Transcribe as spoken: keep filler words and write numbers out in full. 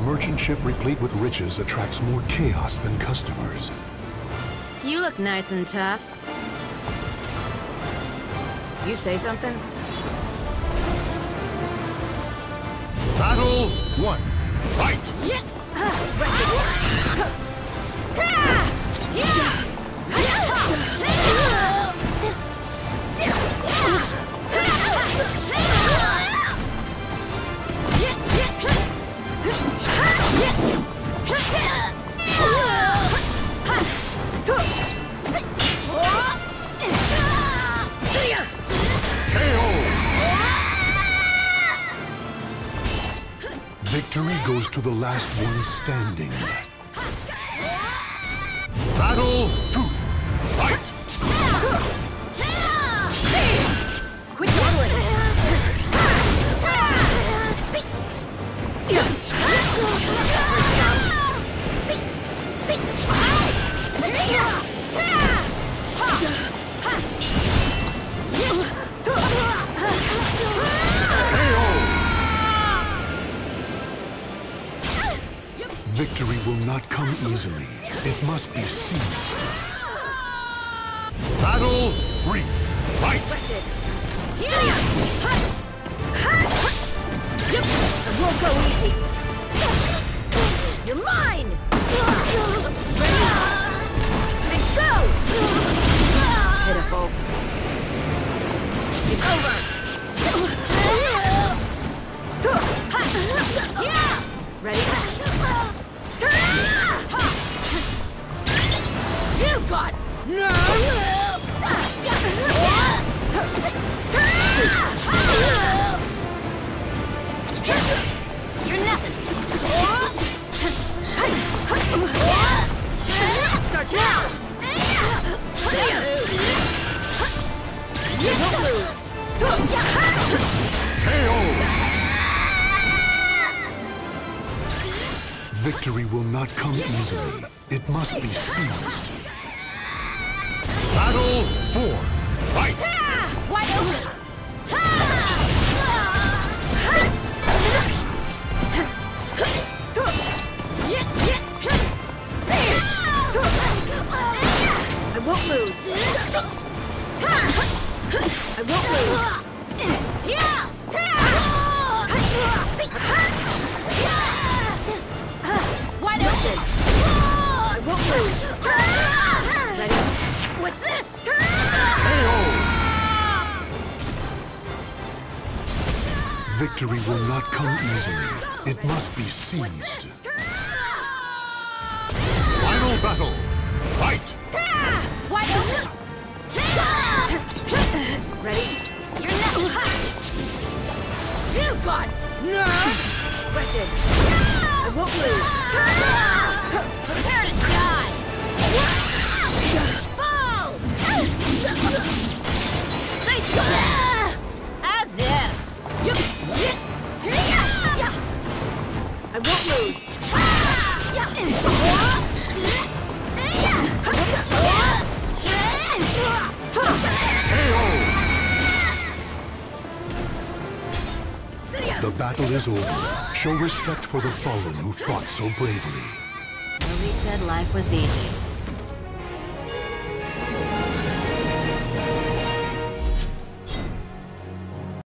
merchant ship replete with riches attracts more chaos than customers. You look nice and tough. You say something? Battle one. Fight! Yeah. Victory goes to the last one standing. Battle two. Fight! Quit dawdling! Victory will not come easily. It must be seized. Battle three. Fight! It won't go easy. You're mine! Ready? And go! Pitiful. It's over! Ready? You've got nerve! You're nothing! Starts now! You won't lose! K O! Victory will not come easily. It must be seized. Battle four. Fight! Wide open! I won't lose! I won't lose! Wide open! I won't lose! Ready? What's this? K O! Victory will not come easily. It must be seized. Final battle. Fight! Wide open! Ready? You're not. You've got nerve! Wretched! I won't lose! Prepare to die! Fall! Face you! As if! I won't lose! The battle is over. Show respect for the fallen who fought so bravely. Nobody said life was easy.